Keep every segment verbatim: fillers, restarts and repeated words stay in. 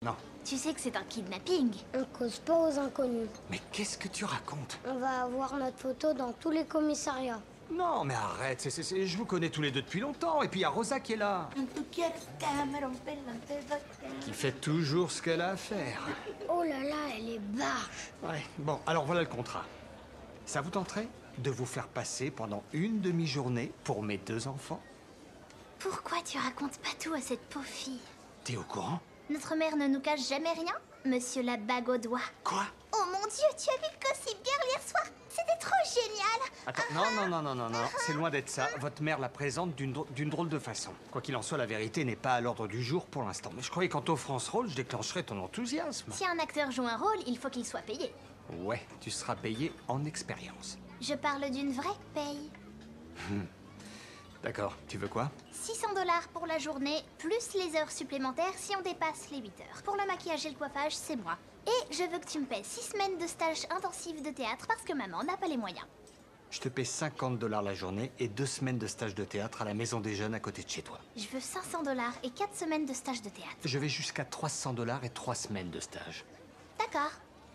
Non. Tu sais que c'est un kidnapping. On cause pas aux inconnus. Mais qu'est-ce que tu racontes? On va avoir notre photo dans tous les commissariats. Non, mais arrête, c'est, c'est, c'est- je vous connais tous les deux depuis longtemps. Et puis il y a Rosa qui est là. Qui fait toujours ce qu'elle a à faire. Oh là là, elle est barge. Ouais, bon, alors voilà le contrat. Ça vous tenterait de vous faire passer pendant une demi-journée pour mes deux enfants? Pourquoi tu racontes pas tout à cette pauvre fille? T'es au courant? Notre mère ne nous cache jamais rien, monsieur la bague au doigt. Quoi? Oh mon Dieu, tu as vu le Gossip Girl hier soir? C'était trop génial. Attends, non, non, non, non, non, non, c'est loin d'être ça. Votre mère la présente d'une dro- d'une drôle de façon. Quoi qu'il en soit, la vérité n'est pas à l'ordre du jour pour l'instant. Mais je croyais qu'en t'offrant ce rôle, je déclencherais ton enthousiasme. Si un acteur joue un rôle, il faut qu'il soit payé. Ouais, tu seras payé en expérience. Je parle d'une vraie paye. D'accord, tu veux quoi? six cents dollars pour la journée, plus les heures supplémentaires si on dépasse les huit heures. Pour le maquillage et le coiffage, c'est moi. Et je veux que tu me paies six semaines de stage intensif de théâtre parce que maman n'a pas les moyens. Je te paie cinquante dollars la journée et deux semaines de stage de théâtre à la Maison des Jeunes à côté de chez toi. Je veux cinq cents dollars et quatre semaines de stage de théâtre. Je vais jusqu'à trois cents dollars et trois semaines de stage. D'accord.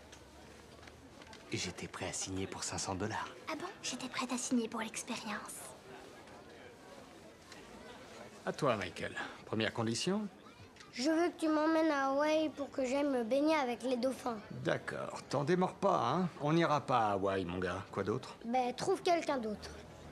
Et j'étais prêt à signer pour cinq cents dollars. Ah bon? J'étais prête à signer pour l'expérience. À toi, Michael. Première condition? Je veux que tu m'emmènes à Hawaï pour que j'aille me baigner avec les dauphins. D'accord, t'en démords pas, hein? On n'ira pas à Hawaï, mon gars. Quoi d'autre? Ben, trouve quelqu'un d'autre.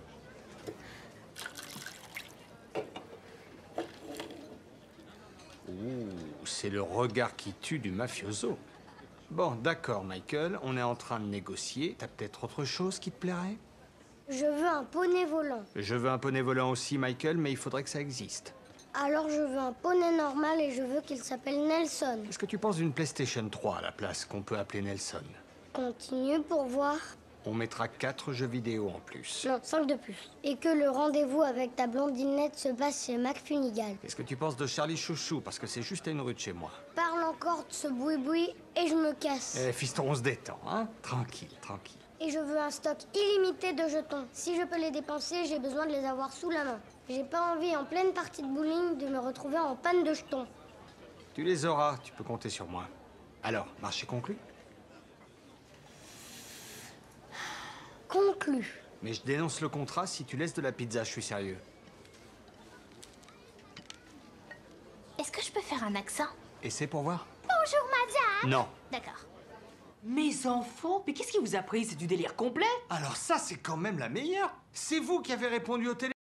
Ouh, c'est le regard qui tue du mafioso. Bon, d'accord, Michael, on est en train de négocier. T'as peut-être autre chose qui te plairait? Je veux un poney volant. Je veux un poney volant aussi, Michael, mais il faudrait que ça existe. Alors je veux un poney normal et je veux qu'il s'appelle Nelson. Qu'est-ce que tu penses d'une PlayStation trois à la place qu'on peut appeler Nelson? Continue pour voir. On mettra quatre jeux vidéo en plus. Non, cinq de plus. Et que le rendez-vous avec ta blondinette se passe chez McFunigal. Qu'est-ce que tu penses de Charlie Chouchou? Parce que c'est juste à une rue de chez moi. Parle encore de ce boui-boui et je me casse. Eh, fiston, on se détend, hein? Tranquille, tranquille. Et je veux un stock illimité de jetons. Si je peux les dépenser, j'ai besoin de les avoir sous la main. J'ai pas envie, en pleine partie de bowling, de me retrouver en panne de jetons. Tu les auras, tu peux compter sur moi. Alors, marché conclu? Conclu. Mais je dénonce le contrat si tu laisses de la pizza, je suis sérieux. Est-ce que je peux faire un accent? Et c'est pour voir? Bonjour madame. Non. D'accord. Mes enfants, mais qu'est-ce qui vous a pris? C'est du délire complet. Alors ça, c'est quand même la meilleure. C'est vous qui avez répondu au téléphone.